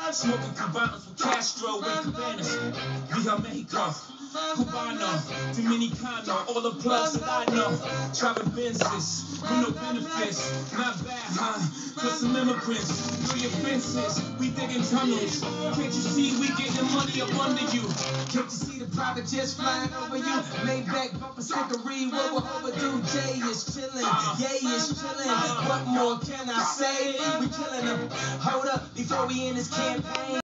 Smoking Cubanos with Castro and Cabanas. Via Mexico, Cubano, Dominicano, all the plugs that I know. Driving Benzes with no benefits. Not bad, huh? For some immigrants, through your fences, we digging tunnels. Can't you see we getting money up under you? Can't you see the private jets flying over you? Maybach bumper stickery, what we're overdue. Jay is chilling, Yay is chilling. What more can I say? We killing them. Hold up, before we end this campaign.